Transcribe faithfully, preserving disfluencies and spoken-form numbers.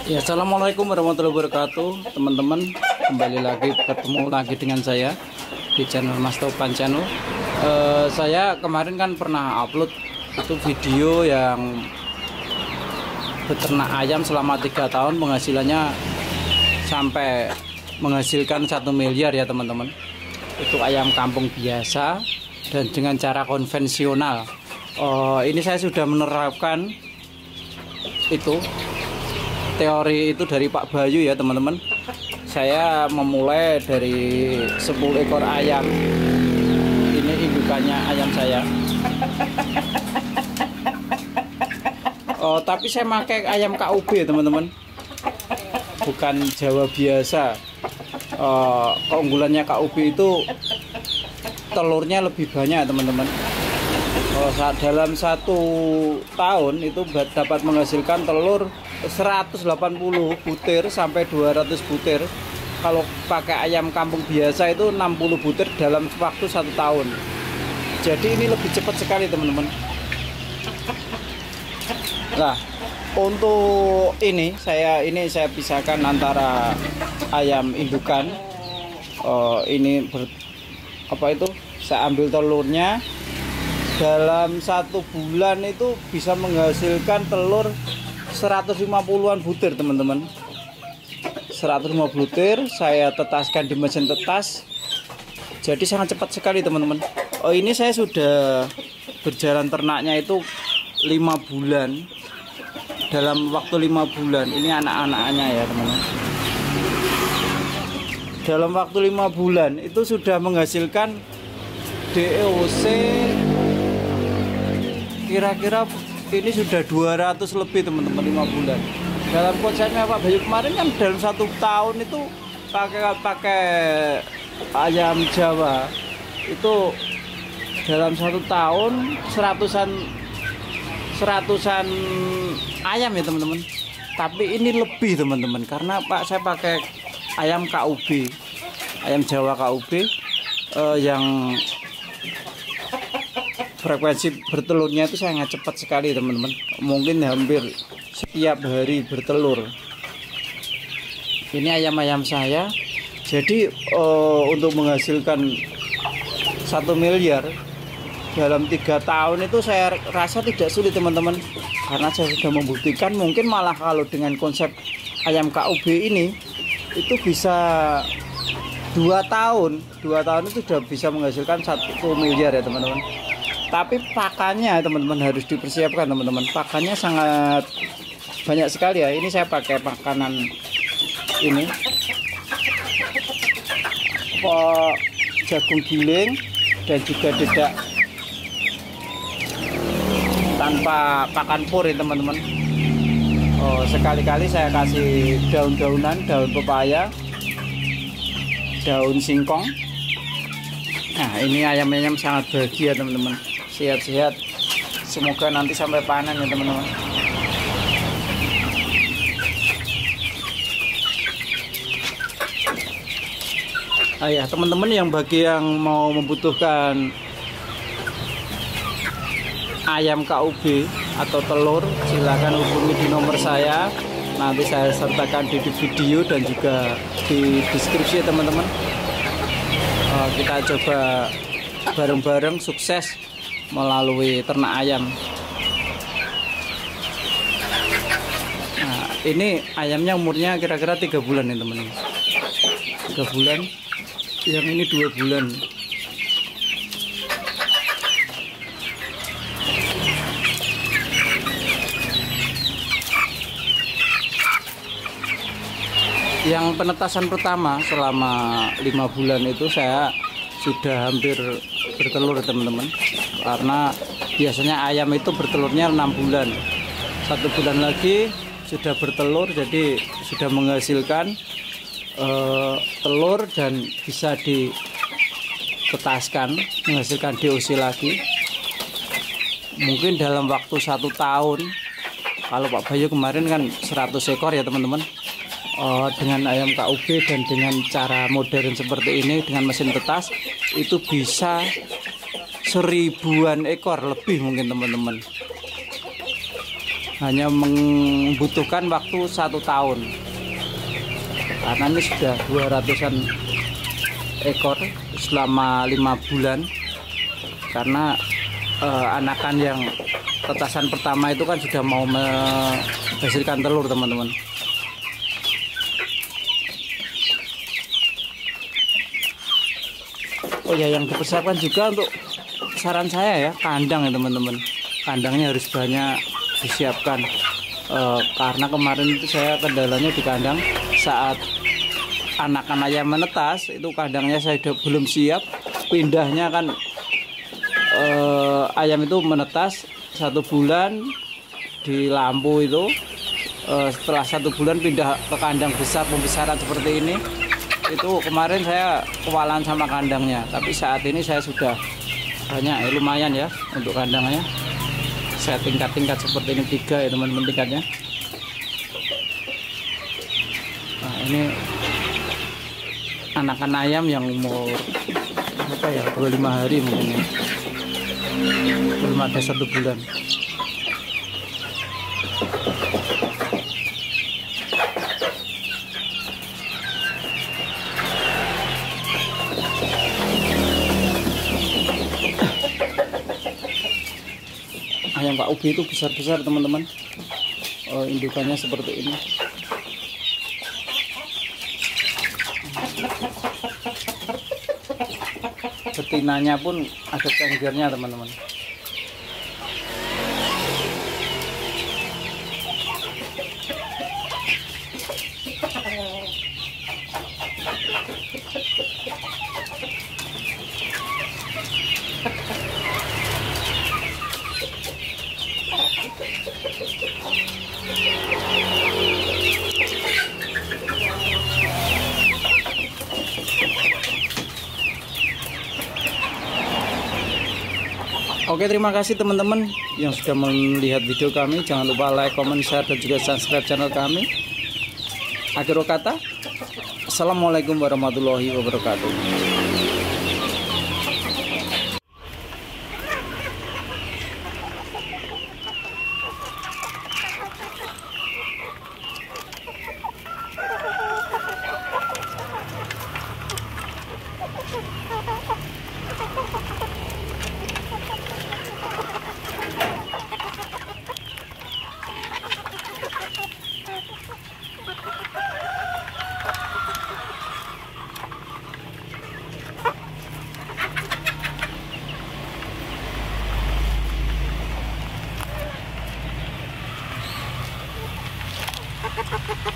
Ya, assalamualaikum warahmatullahi wabarakatuh, teman-teman. Kembali lagi ketemu lagi dengan saya di channel Mas Topan Channel. Uh, saya kemarin kan pernah upload itu video yang beternak ayam selama tiga tahun, penghasilannya sampai menghasilkan satu miliar ya teman-teman. Itu ayam kampung biasa dan dengan cara konvensional. Uh, ini saya sudah menerapkan itu teori itu dari Pak Bayu ya teman-teman. Saya memulai dari sepuluh ekor ayam. Ini indukannya ayam saya. Oh, tapi saya pakai ayam K U B teman-teman, bukan Jawa biasa. Oh, keunggulannya K U B itu telurnya lebih banyak teman-teman. Oh, dalam satu tahun itu dapat menghasilkan telur seratus delapan puluh butir sampai dua ratus butir. Kalau pakai ayam kampung biasa itu enam puluh butir dalam waktu satu tahun. Jadi ini lebih cepat sekali teman-teman. Nah, untuk ini saya ini saya pisahkan antara ayam indukan. Oh, ini ber, apa itu? Saya ambil telurnya. Dalam satu bulan itu bisa menghasilkan telur seratus lima puluhan butir teman-teman. seratus lima puluh butir saya tetaskan di mesin tetas. Jadi sangat cepat sekali teman-teman. Oh, ini saya sudah berjalan ternaknya itu lima bulan. Dalam waktu lima bulan ini anak-anaknya ya teman-teman. Dalam waktu lima bulan itu sudah menghasilkan D O C kira-kira ini sudah dua ratus lebih teman-teman, lima bulan. Dalam konsepnya Pak Bayu kemarin kan dalam satu tahun itu pakai pakai ayam Jawa itu dalam satu tahun seratusan seratusan ayam ya teman-teman. Tapi ini lebih teman-teman karena Pak saya pakai ayam K U B, ayam Jawa K U B eh, yang frekuensi bertelurnya itu sangat cepat sekali teman-teman. Mungkin hampir setiap hari bertelur. Ini ayam-ayam saya. Jadi uh, untuk menghasilkan satu miliar dalam tiga tahun itu saya rasa tidak sulit teman-teman. Karena saya sudah membuktikan, mungkin malah kalau dengan konsep ayam K U B ini itu bisa dua tahun. Dua tahun itu sudah bisa menghasilkan satu miliar ya teman-teman. Tapi pakannya teman-teman harus dipersiapkan teman-teman. Pakannya sangat banyak sekali ya. Ini saya pakai makanan ini apa, jagung giling dan juga dedak tanpa pakan pur ya teman-teman. Oh, sekali-kali saya kasih daun-daunan, daun pepaya, daun singkong. Nah, ini ayam-ayam sangat bahagia teman-teman. Sehat-sehat, semoga nanti sampai panen ya teman-teman. Ah ya teman-teman, yang bagi yang mau membutuhkan ayam K U B atau telur, silahkan hubungi di nomor saya. Nanti saya sertakan di video dan juga di deskripsi ya teman-teman. uh, Kita coba bareng-bareng sukses melalui ternak ayam. Nah, ini ayamnya umurnya kira-kira tiga bulan ya teman-teman. Tiga bulan, yang ini dua bulan. Yang penetasan pertama selama lima bulan itu saya sudah hampir bertelur teman-teman. Karena biasanya ayam itu bertelurnya enam bulan. Satu bulan lagi sudah bertelur, jadi sudah menghasilkan uh, telur dan bisa ditetaskan, menghasilkan D O C lagi. Mungkin dalam waktu satu tahun, kalau Pak Bayu kemarin kan seratus ekor ya teman-teman. Uh, dengan ayam K U B dan dengan cara modern seperti ini dengan mesin tetas itu bisa seribuan ekor lebih mungkin teman-teman. hanya membutuhkan waktu satu tahun, karena ini sudah dua ratusan ekor selama lima bulan. Karena eh, anakan yang tetasan pertama itu kan sudah mau menghasilkan telur, teman-teman. Oh ya, yang dipersiapkan juga untuk saran saya ya, kandang ya teman-teman. Kandangnya harus banyak disiapkan, e, karena kemarin itu saya kendalanya di kandang saat anakan ayam menetas, itu kandangnya saya udah belum siap. Pindahnya kan e, ayam itu menetas satu bulan di lampu itu, e, setelah satu bulan pindah ke kandang besar pembesaran seperti ini. Itu kemarin saya kewalahan sama kandangnya, tapi saat ini saya sudah banyak ya, lumayan ya untuk kandangnya. Saya tingkat-tingkat seperti ini, tiga ya teman-teman tingkatnya. Nah, ini anakan ayam yang umur apa ya, dua puluh lima hari mungkin ya, belum ada satu bulan. Ayam Pak Ugi itu besar-besar teman-teman. Oh, indukannya seperti ini. Betinanya pun ada cenggernya teman-teman. Oke, terima kasih teman-teman yang sudah melihat video kami. Jangan lupa like, comment, share, dan juga subscribe channel kami. Akhir kata, assalamualaikum warahmatullahi wabarakatuh. Ha ha ha ha!